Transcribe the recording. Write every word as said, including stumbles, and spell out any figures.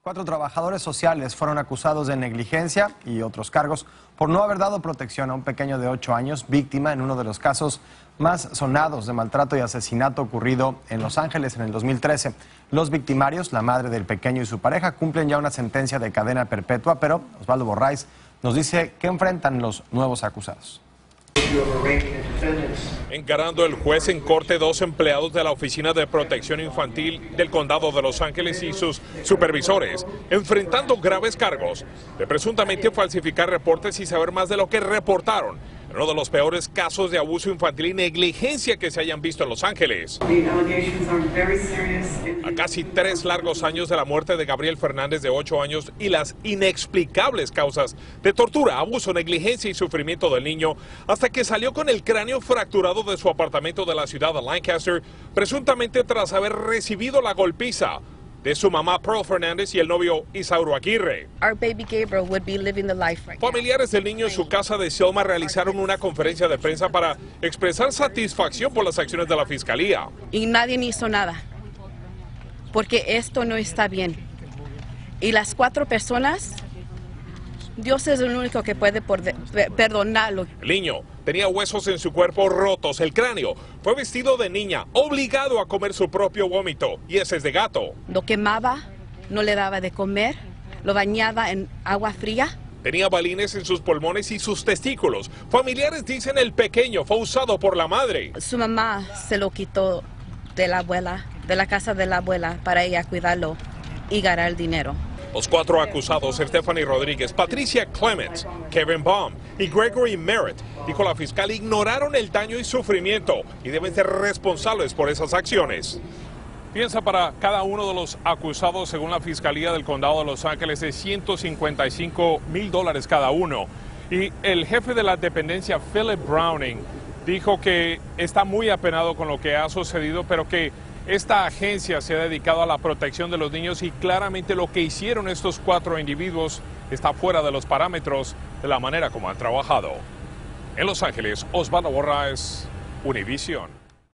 Cuatro trabajadores sociales fueron acusados de negligencia y otros cargos por no haber dado protección a un pequeño de ocho años, víctima en uno de los casos más sonados de maltrato y asesinato ocurrido en Los Ángeles en el dos mil trece. Los victimarios, la madre del pequeño y su pareja, cumplen ya una sentencia de cadena perpetua, pero Osvaldo Borraiz nos dice que enfrentan los nuevos acusados. Encarando el juez en corte, dos empleados de la Oficina de Protección Infantil del Condado de Los Ángeles y sus supervisores, enfrentando graves cargos de presuntamente falsificar reportes y saber más de lo que reportaron en uno de los peores casos de abuso infantil y negligencia que se hayan visto en Los Ángeles. A casi tres largos años de la muerte de Gabriel Fernández, de ocho años, y las inexplicables causas de tortura, abuso, negligencia y sufrimiento del niño, hasta que salió con el cráneo fracturado de su apartamento de la ciudad de Lancaster, presuntamente tras haber recibido la golpiza de su mamá Pearl Fernández y el novio Isauro Aguirre. Our baby Gabriel would be living the life right now. Familiares del niño en su casa de Selma realizaron una conferencia de prensa para expresar satisfacción por las acciones de la fiscalía. Y nadie hizo nada, porque esto no está bien. Y las cuatro personas, Dios es el único que puede perdonarlo. El niño tenía huesos en su cuerpo rotos, el cráneo fue vestido de niña, obligado a comer su propio vómito y heces de gato. Lo quemaba, no le daba de comer, lo bañaba en agua fría. Tenía balines en sus pulmones y sus testículos. Familiares dicen el pequeño fue usado por la madre. Su mamá se lo quitó de la abuela, de la casa de la abuela, para ella cuidarlo y ganar dinero. Los cuatro acusados, Stephanie Rodríguez, Patricia Clements, Kevin Baum y Gregory Merritt, dijo la fiscal, ignoraron el daño y sufrimiento y deben ser responsables por esas acciones. Piensa para cada uno de los acusados, según la Fiscalía del Condado de Los Ángeles, de ciento cincuenta y cinco mil dólares cada uno. Y el jefe de la dependencia, Philip Browning, dijo que está muy apenado con lo que ha sucedido, pero que esta agencia se ha dedicado a la protección de los niños y claramente lo que hicieron estos cuatro individuos está fuera de los parámetros de la manera como han trabajado. En Los Ángeles, Osvaldo Borraiz, Univision.